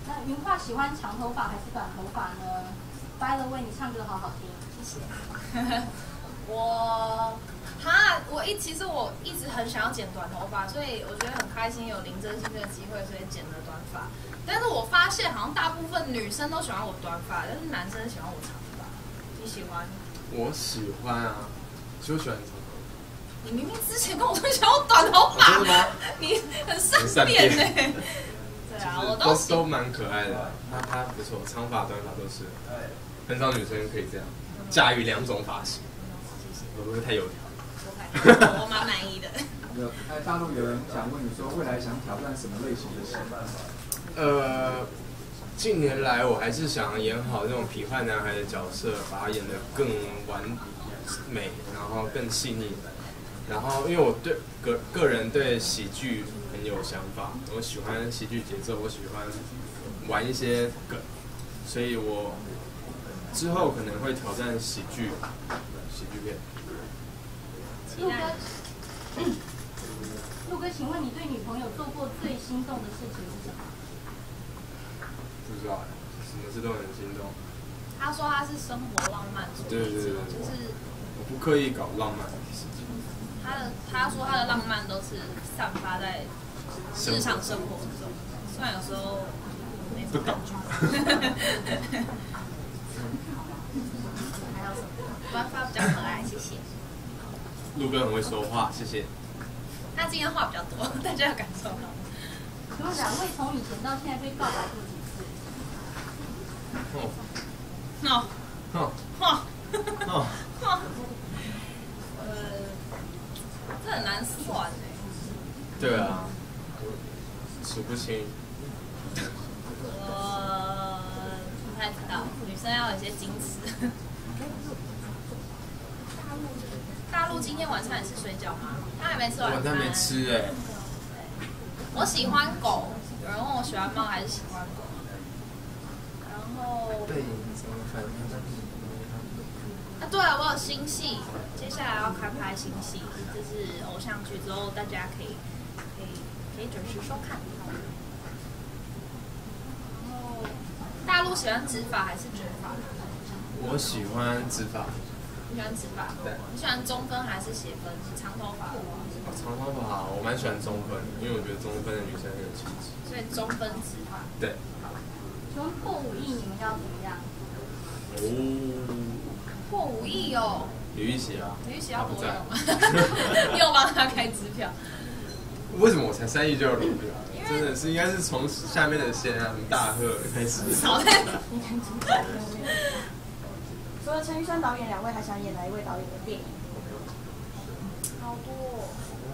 那云画喜欢长头发还是短头发呢 ？By the way， 你唱歌好好听，谢谢。 其实我一直很想要剪短头发，所以我觉得很开心有林真心这个机会，所以剪了短发。但是我发现好像大部分女生都喜欢我短发，但是男生喜欢我长发。你喜欢？我喜欢啊，就喜欢长头发。 你明明之前跟我说喜欢我短头发， 真的吗？ 你很善变呢。对啊，我都蛮可爱的，他不错，长发短发都是，很少女生可以这样驾驭2种发型，会不会太油条？ 我蛮满意的。 大陆有人想问你说，未来想挑战什么类型的戏？ 近年来我还是想演好这种痞坏男孩的角色，把它演得更完美，然后更细腻。然后，因为我对个人对喜剧很有想法，我喜欢喜剧节奏，我喜欢玩一些梗，所以我之后可能会挑战喜剧片。 陆哥，请问你对女朋友做过最心动的事情是什么？ 不知道什么事都很心动。 他说他是生活浪漫主义者，就是我不刻意搞浪漫的事情。 他说他的浪漫都是散发在日常生活中，虽然有时候没什么感觉。还有什么？短发比较可爱，谢谢。 陆哥很会说话，谢谢。 他今天话比较多，大家要感受到。 请问2位从以前到现在被告白过几次？ 这很难算哎。 对啊，数不清。 我不太知道，女生要有一些矜持。大陆今天晚上也吃水饺吗？他还没吃晚餐。 晚餐没吃哎。 我喜欢狗，有人问我喜欢猫还是喜欢狗。然后。 对，怎么反应？ 对啊，我有新戏，接下来要开拍新戏，就是偶像剧，之后大家可以准时收看。然后，大陆喜欢直发还是卷发？ 我喜欢直发。 你喜欢直发？ 对。 你喜欢中分还是斜分？长头发的话？ 长头发，我蛮喜欢中分，因为我觉得中分的女生很有气质。 所以中分直发。对。 请问破5亿你们要怎么样？ 破5亿哦。 吕玉玺啊。 吕玉玺要多有吗？你有帮他开支票？ 为什么我才3亿就有领票？真的是应该是从下面的线啊，什么大贺开始。 少在。 除了陈玉生导演，2位还想演哪一位导演的电影？ 好多哦。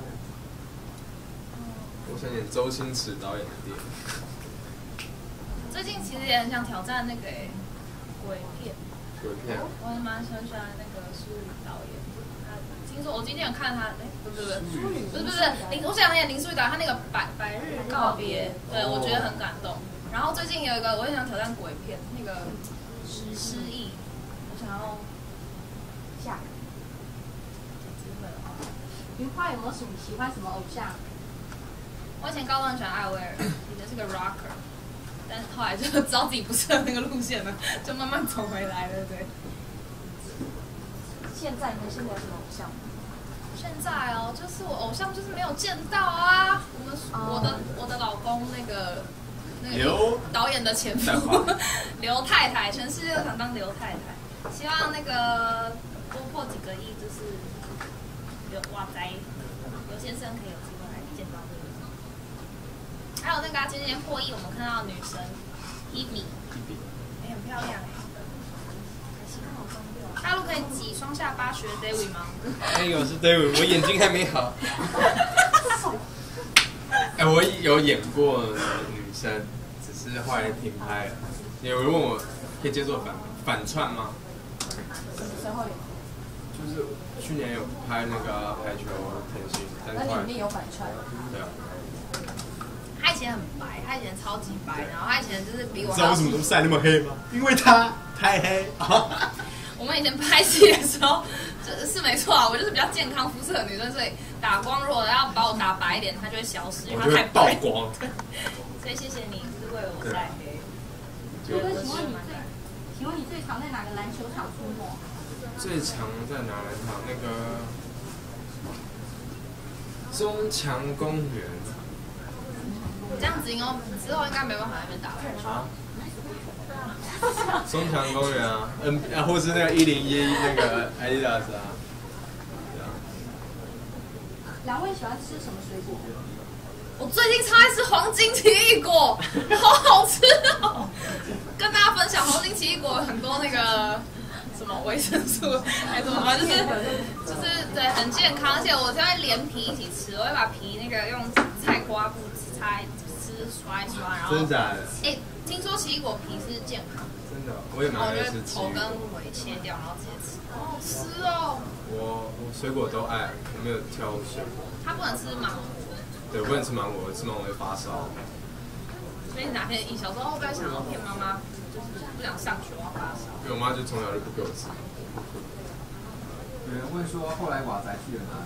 我想演周星驰导演的电影。 最近其实也很想挑战那个鬼片。 鬼片。 我还蛮喜欢那个苏雨导演。听说我今天有看他，不是，我想演林书宇导演他那个百日告别，对我觉得很感动。然后最近有一个我也想挑战鬼片，那个失忆。然后下有机会了哦。云花有没有喜欢什么偶像？ 我以前高中很喜欢艾薇儿，以前是个 rocker， 但是后来就知道自己不适合那个路线了，就慢慢走回来了，对。 现在有什么偶像？ 现在哦，就是我偶像就是没有见到啊。我的老公那个刘导演的前夫刘太太，全世界都想当刘太太。希望那个多破几个亿，就是哇塞，刘先生可以有机会来见到这个。还有那个今年破亿，我们看到的女神 Hebe， 很漂亮哎。大陆可以挤双下巴学 David 吗？ 那个是 David， 我眼睛还没好。我有演过女生，只是后来停拍了。有人问我可以接受反串吗？ 最后就是去年有拍那个排球甜心，但是那里面有反串。 对啊。 他以前很白，他以前超级白，然后他以前就是比我。 知道为什么都晒那么黑吗？因为他太黑。 我们以前拍戏的时候，是没错啊，我就是比较健康肤色的女生，所以打光如果要把我打白一点，它就会消失，因为它太白。 曝光。 所以谢谢你，就是为了我晒黑。 请问你最常在哪个篮球场出没？ 最常在哪篮场？那个中强公园。 这样子之后应该没办法在那边打篮球。 啊？中强公园啊，或是那个101那个 Adidas 啊。 两位喜欢吃什么水果？ 我最近超爱吃黄金奇异果，好好吃哦！跟大家分享，黄金奇异果有很多那个什么维生素还是什么，就是对很健康，而且我就会连皮一起吃，我会把皮那个用菜瓜布刷一刷，然后真的假的？ 哎，听说奇异果皮是健康， 真的，我也蛮爱吃奇异果。 头跟尾切掉，然后直接吃，好好吃哦！ 我水果都爱，我没有挑水果。 他不能吃芒果。 对，我不能吃芒果，我吃芒果会发烧。 所以哪天你小时候会不会想要骗妈妈，就是不想上学，我要发烧？ 因为我妈就从小就不给我吃。 有人问说，后来瓦仔去了哪里？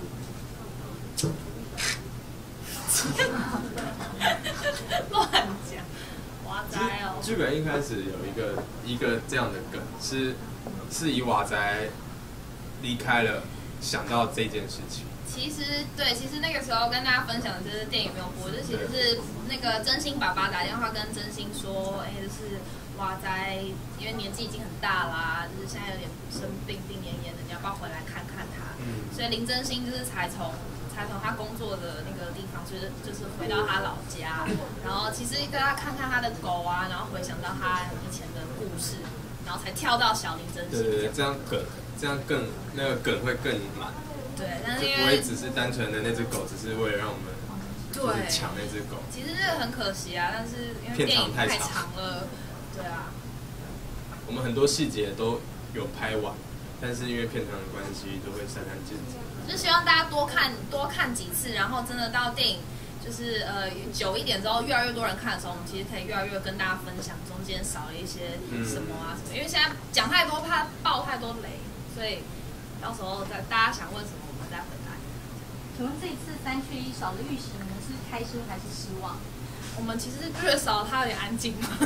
乱讲，瓦仔哦。 剧本一开始有一个这样的梗，是以瓦仔离开了想到这件事情。 其实那个时候跟大家分享的就是电影没有播，就其实是那个真心爸爸打电话跟真心说，就是瓦仔因为年纪已经很大啦，就是现在有点生病，病恹恹的，你要不要回来看看他？所以林真心就是才从他工作的那个地方，就是回到他老家，然后其实跟他看看他的狗啊，然后回想到他以前的故事，然后才跳到小林真心。 对，这样更那个梗会更满。 对，但是因为不会只是单纯的那只狗，只是为了让我们就是抢那只狗。 其实这个很可惜啊，但是因为电影太长了，对啊。 我们很多细节都有拍完，但是因为片长的关系，都会删删减减。 就希望大家多看几次，然后真的到电影就是久一点之后，越来越多人看的时候，我们其实可以越来越跟大家分享中间少了一些什么啊什么，因为现在讲太多怕爆太多雷，所以到时候大家想问什么，我们再回答。 请问这一次3去1少了预习，你们是开心还是失望？ 我们其实越少，它有点安静嘛。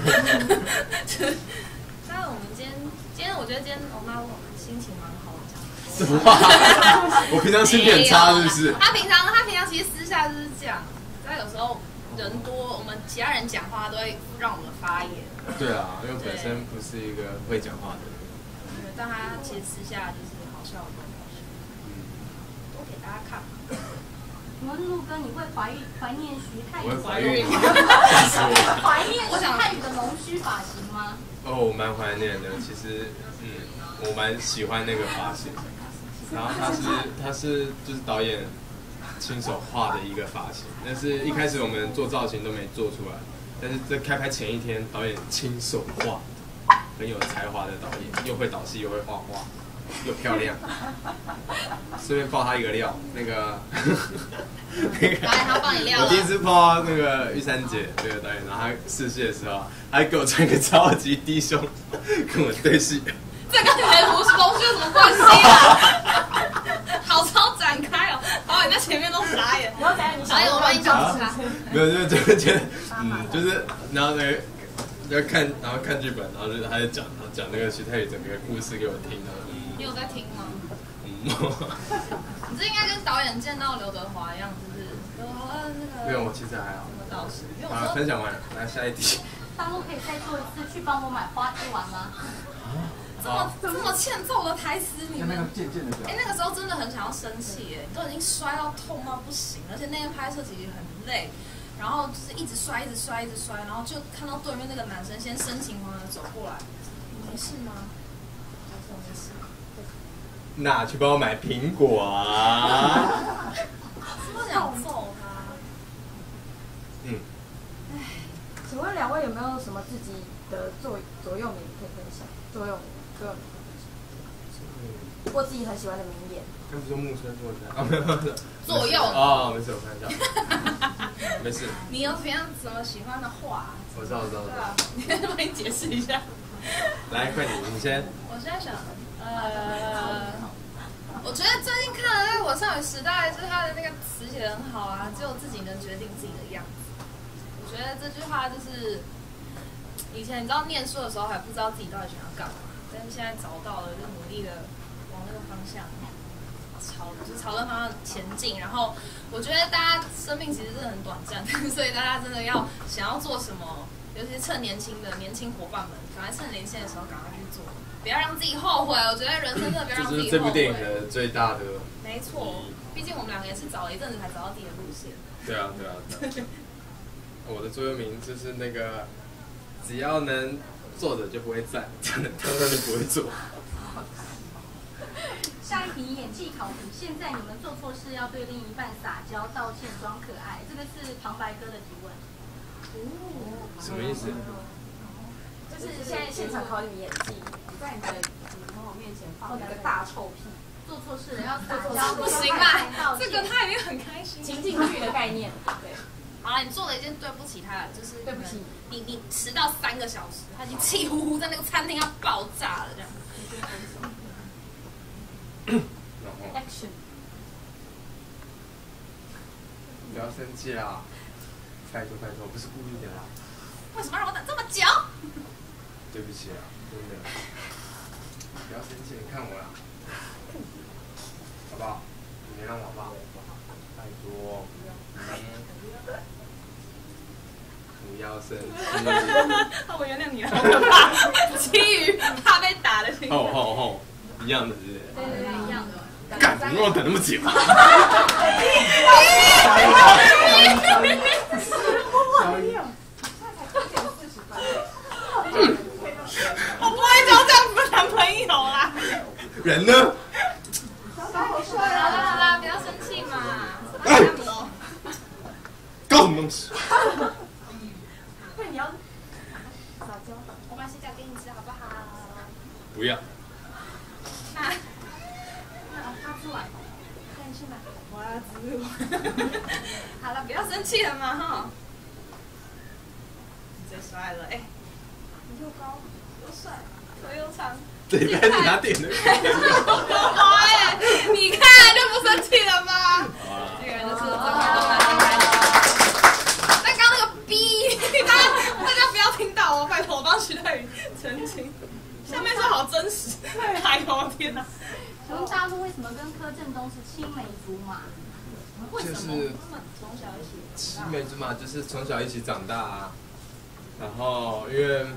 但我们今天我觉得今天欧妈心情蛮好的， 什么话？我平常心情很差，是不是？ 他平常其实私下就是这样，但有时候人多，我们其他人讲话都会让我们发言。 对啊，因为本身不是一个会讲话的人。 但他其实私下就是好笑的东西，多给大家看。 请问陆哥，你会怀念徐太宇？ 我会怀孕。 怀念徐太宇的龙须发型吗？ 哦，我蛮怀念的。其实，我蛮喜欢那个发型。然后他是就是导演亲手画的一个发型，但是一开始我们做造型都没做出来，但是在开拍前一天，导演亲手画。很有才华的导演，又会导戏，又会画画，又漂亮。顺便爆他一个料，那个他帮你料了。 我第一次碰到那个玉珊姐这个导演，然后他试戏的时候，他还给我穿一个超级低胸跟我对戏。 这跟你的龙须有什么关系啊？好超展开哦！导演在前面都傻眼。 然后导演我帮你讲他。 没有，就觉得就是然后那个。然后看剧本，然后他就讲那个徐太宇整个故事给我听。 你有在听吗？你这应该跟导演见到刘德华一样，就是刘德华那个。 没有，我其实还好。 我倒是，因为好，分享完了，来下一题。 大陆可以再做一次去帮我买花枝丸吗？ 这么欠揍的台词，你们那个渐渐的表。 那个时候真的很想要生气都已经摔到痛到不行，而且那天拍摄其实很累。然后就是一直摔，然后就看到对面那个男生先深情款款的走过来，你没事吗？我没事。 那去帮我买苹果啊！ 我想揍他。 请问两位有没有什么自己的座右铭可以分享？座右铭。我自己很喜欢的名言。 刚不是木村拓哉啊？没有。 座右。 哦，没事，我看一下。没事。 你有平常什么喜欢的话？ 我知道。 对啊，你帮你解释一下。 来，快点，你先。 我现在想，我觉得最近看的那个《我少女时代》，就是他的那个词写得很好啊，只有自己能决定自己的样子。我觉觉得这句话就是以前你知道念书的时候还不知道自己到底想要干嘛，但是现在找到了，就努力的往那个方向朝那方向前进。然后我觉得大家生命其实是很短暂的，所以大家真的要想要做什么，尤其是趁年轻伙伴们，赶快趁年轻的时候赶快去做，不要让自己后悔。我觉得人生真的不要让自己后悔。 这是这部电影的最大的。 没错，毕竟我们两个也是找了一阵子才找到自己的路线。 对啊。我的座右铭就是那个，只要能坐着就不会站，躺着就不会坐。 下一题演技考题，现在你们做错事要对另一半撒娇、道歉、装可爱，这个是旁白哥的提问。 什么意思？ 就是现在现场考你演技，你在你的女朋友面前放那个大臭屁， 做错事了要撒娇， 不行啦，这个他已经很开心。 情境剧的概念，对。 好了，你做了一件对不起他的，就是对不起你迟到3个小时，他已经气呼呼在那个餐厅要爆炸了这样。 Action。 不要生气啦，拜托，不是故意的啦。 为什么让我等这么久？ 对不起啊，真的。不要生气，你看我啦，好不好？你原谅我好不好？拜托。不要生气。 我原谅你了，怕基于怕被打的心。 吼，一样的，是不是？ 对，一样的。 干，怎么让我等那么久？ 我不会交这样子的男朋友啦。 人呢？ 好啦，不要生气嘛。 搞什么东西？ 对，你要撒娇，我把水饺给你吃好不好？ 不要。 发出来，带你去买我要植物。好了，不要生气了嘛哈。你最帅了，你又高又帅，腿又长。 这应该是他点的。 你看就不生气了吗？这个人就是这块都蛮厉害的。但刚那个逼，大家不要听到哦，拜托，我帮徐太宇澄清。下面说好真实，哎呦天哪！ 请问大陆为什么跟柯震东是青梅竹马？ 为什么？ 就是他们从小一起。 青梅竹马就是从小一起长大啊，然后因为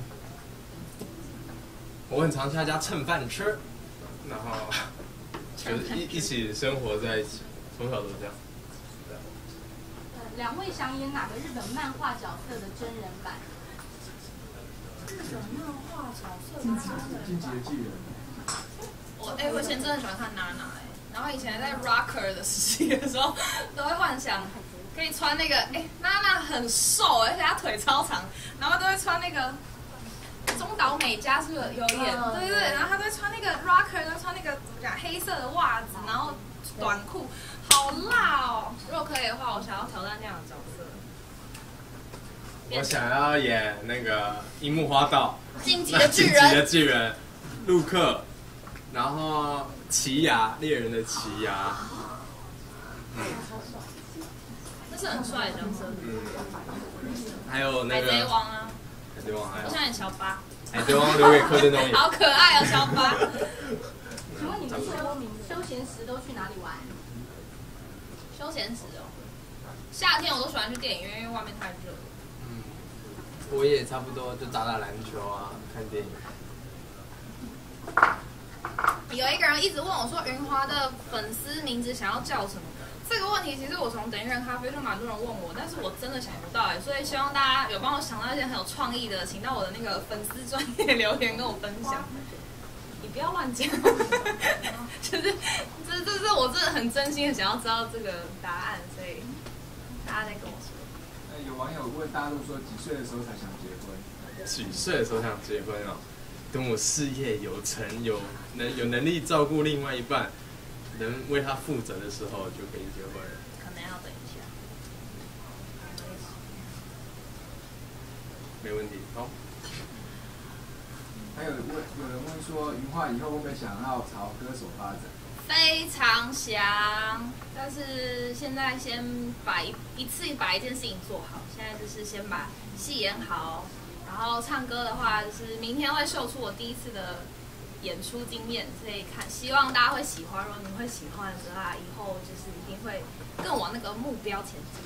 我很常去他家蹭饭吃，然后就是一起生活在一起，从小都这样。 两位想演哪个日本漫画角色的真人版？ 日本漫画角色的真人版。 进击的巨人。 我以前真的很喜欢看娜娜然后以前在 Rocker 的时期的时候，都会幻想可以穿那个娜娜很瘦，而且她腿超长，然后都会穿那个中岛美嘉是不是有演？对，然后她都会穿那个 Rocker， 都会穿那个怎么讲黑色的袜子，然后短裤，好辣哦！如果可以的话，我想要挑战这样的角色。 我想要演那个樱木花道， 进击的巨人， 进击的巨人，陆克。然后奇牙猎人的奇牙， 那是很帅的角色。 还有那个海贼王啊， 海贼王还有。 我想演小八。 海贼王留给柯震东演。 好可爱哦，小八。 请问你们休闲时都去哪里玩？ 休闲时哦，夏天我都喜欢去电影院，因为外面太热了。 我也差不多，就打打篮球啊，看电影。 有一个人一直问我说，云华的粉丝名字想要叫什么？这个问题其实我从等一人咖啡就蛮多人问我，但是我真的想不到所以希望大家有帮我想到一些很有创意的，请到我的那个粉丝专页留言跟我分享。你不要乱讲，就是这是我真的很真心的想要知道这个答案，所以大家再跟我说。 有网友问大陆说，几岁的时候才想结婚？ 几岁的时候想结婚啊？等我事业有成，有能力照顾另外一半，能为他负责的时候，就可以结婚了。 可能要等一下。 没问题。好。 还有人问说，云华以后会不会想要朝歌手发展？ 非常想，但是现在先一次把一件事情做好。现在就是先把戏演好，然后唱歌的话，就是明天会秀出我第一次的演出经验，所以希望大家会喜欢。如果你们会喜欢的话，以后就是一定会更往那个目标前进。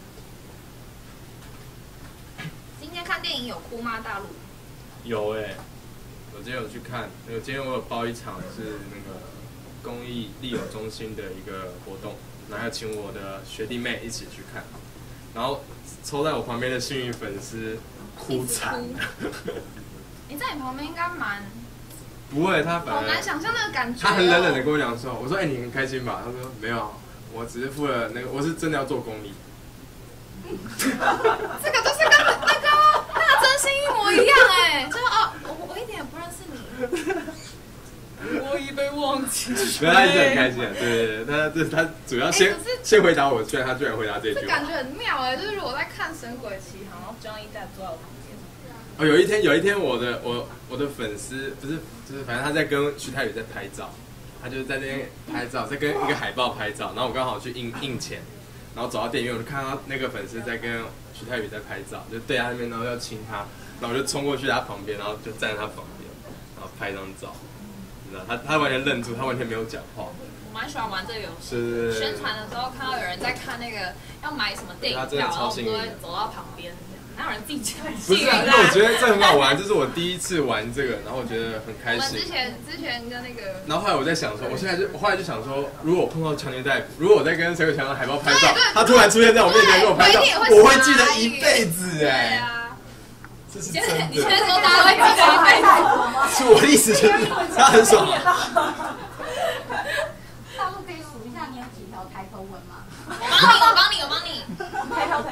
今天看电影有哭吗？大陆有我今天有去看，今天我有报一场是那个公益利友中心的一个活动，然后请我的学弟妹一起去看，然后抽在我旁边的幸运粉丝哭惨了。 你在你旁边应该蛮…… 不会，他反而好难想象那个感觉。 他很冷冷的跟我讲说，我说你很开心吧？他说没有，我只是付了那个，我是真的要做公益。 这个都是跟那个真心一模一样就是我一点也不认识你，我已被忘记。 没有，他一直很开心对，他主要先回答我，虽然他居然回答这句话， 这感觉很妙就是我在看《神鬼奇航》，然后 Johnny Depp 坐在我旁边。 有一天我的粉丝不是就是反正他在跟徐太宇在拍照，他就是在那边拍照，在跟一个海报拍照，然后我刚好去印钱。然后走到电影院，我就看到那个粉丝在跟徐太宇在拍照，就对他那边，然后要亲他，然后我就冲过去他旁边，然后就站在他旁边，然后拍一张照。你知道，他完全愣住，他完全没有讲话。 我蛮喜欢玩这个游戏。 是。 宣传的时候看到有人在看那个要买什么电影票，然后我们都会走到旁边。哪有人自己去看戏？ 不是，因为我觉得这很好玩，这是我第一次玩这个，然后我觉得很开心。 我们之前跟那个， 然后后来我在想说，我后来就想说，如果我碰到强尼戴普，如果我在跟陈伟强的海报拍照，他突然出现在我面前跟我拍照，我会记得一辈子对啊， 这是真的。 你现在说大家会记得一辈子， 是我的意思就是他很爽。 大陆可以数一下你有几条抬头纹吗？ 我帮你。 抬头。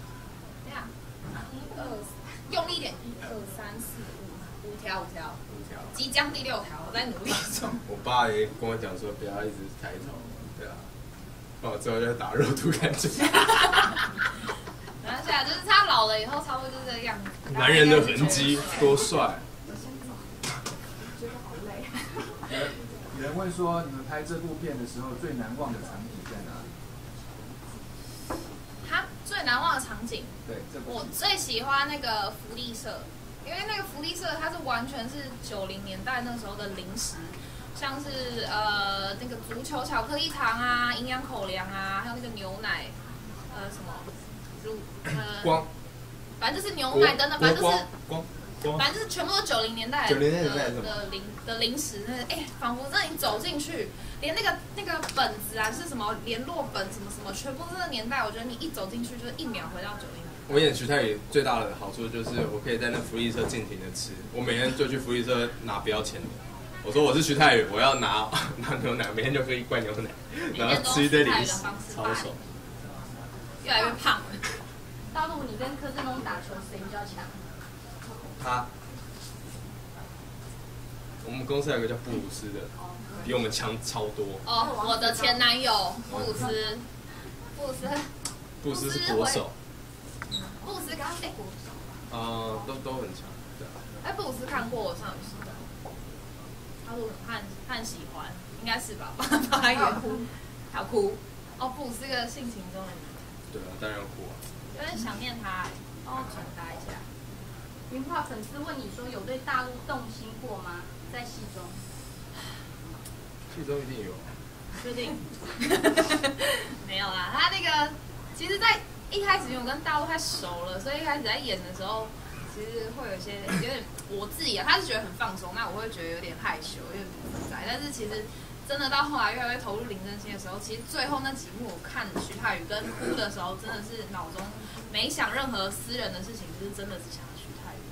用力一点，1、2、3、4、5条，即将第6条，我在努力中。 我爸也跟我讲说，不要一直抬头，对啊，不然我之后就打肉毒杆菌。 没关系啊，就是他老了以后，差不多就是这个样子。 男人的痕迹多帅。 觉得好累。 有人问说，你们拍这部片的时候最难忘的场景在哪里？ 最难忘的场景， 对， 我最喜欢那个福利社，因为那个福利社它是完全是90年代那时候的零食，像是那个足球巧克力糖啊、营养口粮啊，还有那个牛奶，什么光， 反正就是牛奶等等，反正就是光， 反正就是全部都90年代的零食，仿佛让你走进去。连那个本子啊，是什么联络本什么什么，全部是那个年代。我觉得你一走进去，就是1秒回到90年。 我演徐太宇最大的好处就是我可以在那福利社尽情的吃，我每天就去福利社拿不要钱的。我说我是徐太宇，我要拿牛奶，每天就喝1罐牛奶，然后吃一堆零食，超爽。 越来越胖了。 大陆，你跟柯震东打球谁比较强？ 他。我们公司有个叫布鲁斯的，比我们强超多。 我的前男友布鲁斯是国手。 布鲁斯刚刚国手。 都很强。对。 布鲁斯看过我上一次的，他说他很喜欢，应该是吧？把他圆哭，好哭。布鲁斯个性情中人。 对啊，当然要哭啊。 有点想念他，帮我转达一下。 云化粉丝问你说有对大陆动心过吗？在戏中一定有。 确定？没有啦，他那个其实，在一开始因为我跟大陆太熟了，所以一开始在演的时候，其实会有点我自己他是觉得很放松，那我会觉得有点害羞，有点不自在。但是其实真的到后来越来越投入林真心的时候，其实最后那几幕我看徐太宇跟哭的时候，真的是脑中没想任何私人的事情，就是真的只想徐太宇。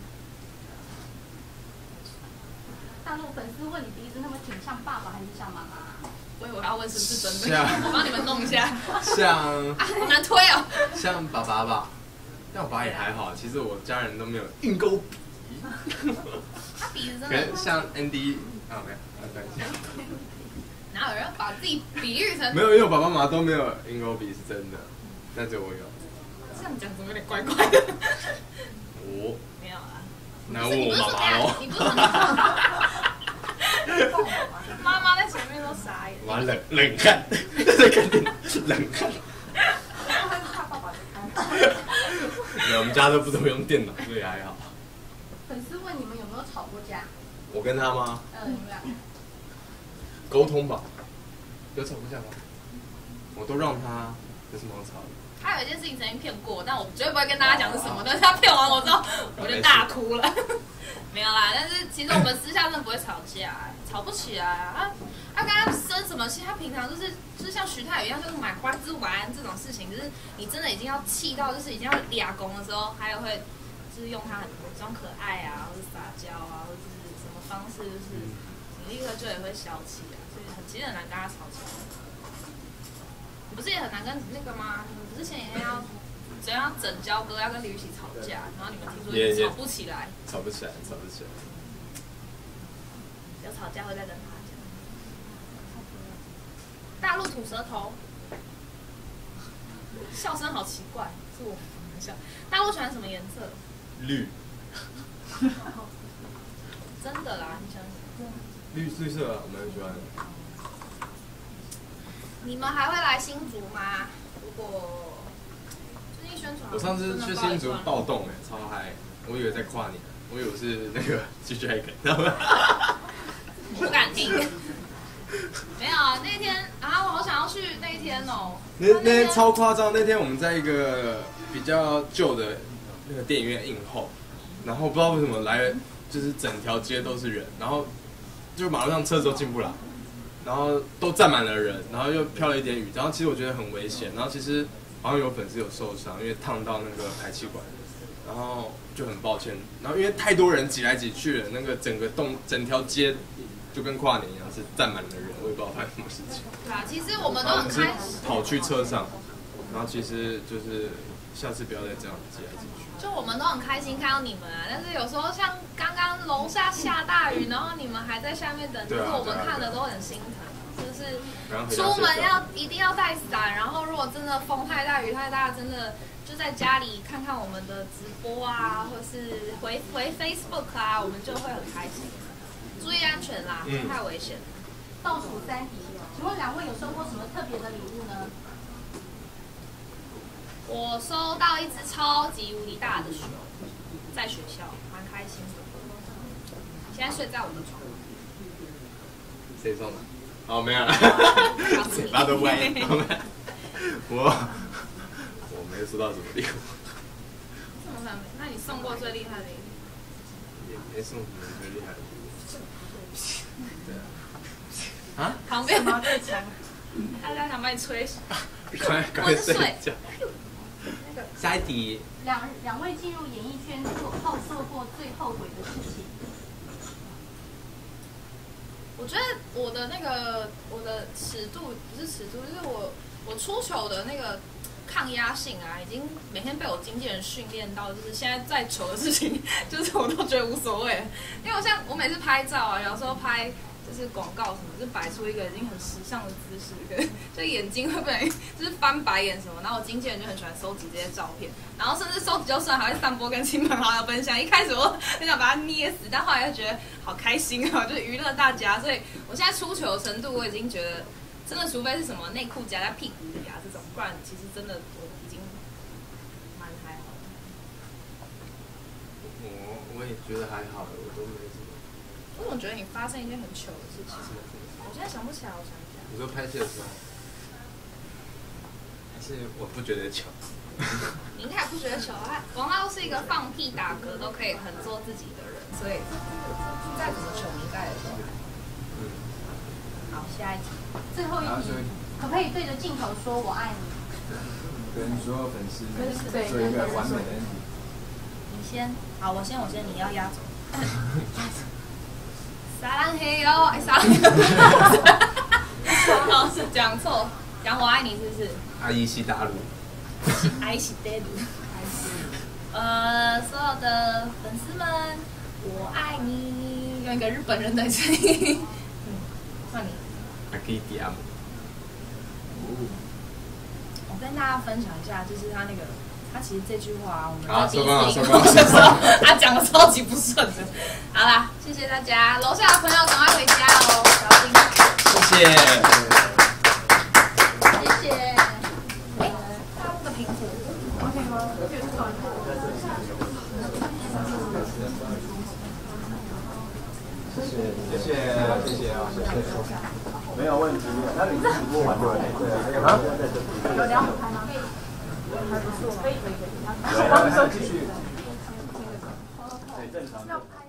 大陆粉丝问你鼻子那么挺像爸爸还是像妈妈？ 我以为要问是不是真的，我帮你们弄一下。 像好难推哦。 像爸爸吧，但我爸也还好，其实我家人都没有鹰钩鼻。 他鼻子真的。 可能像 Andy 没有，等一下。 哪有人把自己比喻成？ 没有，因为我爸爸妈妈都没有鹰钩鼻是真的，但只有我有。 这样讲怎么有点怪怪的？没有啦。 那问我妈妈喽。 你不是妈妈在前面都傻眼。 妈妈冷汗，在看电冷汗。 怕爸爸在看。 没有，我们家都不怎么用电脑，所以还好。 粉丝问你们有没有吵过架？ 我跟他吗？ 你们俩沟通吧。有吵过架吗？我都让他，有什么好吵的？ 他有一件事情曾经骗过，但我绝对不会跟大家讲是什么。但是他骗完我之后，我就大哭了。没有啦，但是其实我们私下真的不会吵架，吵不起来啊。跟他生什么气？他平常就是像徐太宇一样，就是买花枝丸这种事情，就是你真的已经要气到，就是已经要俩公的时候，他也会就是用他很装可爱啊，或者撒娇啊，或者是什么方式，就是你立刻就也会消气啊，所以其实很难跟他吵起来。你不是也很难跟那个吗？你们不是前几天要怎样整交哥要跟李玉玺吵架，然后你们听说也吵不起来， 吵不起来。 有吵架会再跟他讲。大陆吐舌头，笑声好奇怪，是我笑。大陆喜欢什么颜色？ 绿。 真的啦，你喜欢什么？ 绿色啊，我们很喜欢。 你们还会来新竹吗？如果最近宣传， 我上次去新竹暴动超嗨！我以为在跨年，我以为是那个 G-Dragon， 知道吗？ 不敢听。没有啊，那天啊，我好想要去那一天哦。 那天超夸张，那天我们在一个比较旧的那个电影院映后，然后不知道为什么来了，就是整条街都是人，然后就马路上车子都进不来，然后都站满了人，然后又飘了一点雨，然后其实我觉得很危险，然后其实好像有粉丝有受伤，因为烫到那个排气管，然后就很抱歉，然后因为太多人挤来挤去了，那个整条街就跟跨年一样是站满了人，我也不知道发生什么事情。 对啊，其实我们都很开心。 跑去车上，然后其实就是下次不要再这样挤来挤去。 就我们都很开心看到你们啊，但是有时候像刚刚楼下下大雨，然后你们还在下面等，其实我们看的都很心疼。就是出门一定要带伞，然后如果真的风太大、雨太大，真的就在家里看看我们的直播啊，或是回 Facebook 啊，我们就会很开心。注意安全啦，太危险。 倒数3题，请问2位有收过什么特别的礼物呢？ 我收到一只超级无敌大的熊，在学校，蛮开心的。现在睡在我的床。 谁送的？哦，没有了。嘴巴都歪。我没有收到什么礼物。 这么惨，那你送过最厉害的礼物？ 也没送什么最厉害的礼物。对啊。啊？ 旁边吗？最强。大家想把你吹死。 赶快睡觉。下一题。 两位进入演艺圈做过最后悔的事情？ 我觉得我的尺度不是尺度，就是我出糗的那个抗压性啊，已经每天被我经纪人训练到，就是现在再糗的事情，就是我都觉得无所谓。因为我每次拍照啊，有时候拍就是广告什么，就摆出一个已经很时尚的姿势，就眼睛会不会就是翻白眼什么，然后我经纪人就很喜欢收集这些照片，然后甚至收集就算，还会散播跟亲朋好友分享。一开始我很想把它捏死，但后来就觉得好开心啊，就是娱乐大家。所以我现在出糗的程度，我已经觉得真的，除非是什么内裤夹在屁股里啊这种，不然其实真的我已经蛮还好的。 我也觉得还好，我都没什么。 我总觉得你发生一件很糗的事情，我现在想不起来，我想一下。 你说拍戏的时候，还是我不觉得糗？ 你应该也不觉得糗啊！王浩是一个放屁打嗝都可以很做自己的人，所以再怎么糗，你应该也都还。好，下一题， 最后一题，可不可以对着镜头说我爱你？ 跟所有粉丝做一个完美的 ending。 你先，好，我先，你要压轴。撒浪嘿哟，撒浪嘿哟，是讲错，讲我爱你是不是？ 阿姨是大陆。 爱是大陆。所有的粉丝们，我爱你，用一个日本人的声音。换你。 阿基迪亚姆。 我跟大家分享一下，就是他其实这句话我们好， 收工，他讲的超级不顺的。好啦，谢谢大家，楼下的朋友赶快回家哦，小心。 谢谢。 谢谢啊，谢谢。没有问题，那你直播完就对啊。 有聊很开吗？还不错，可以。 来，继续。对，正常。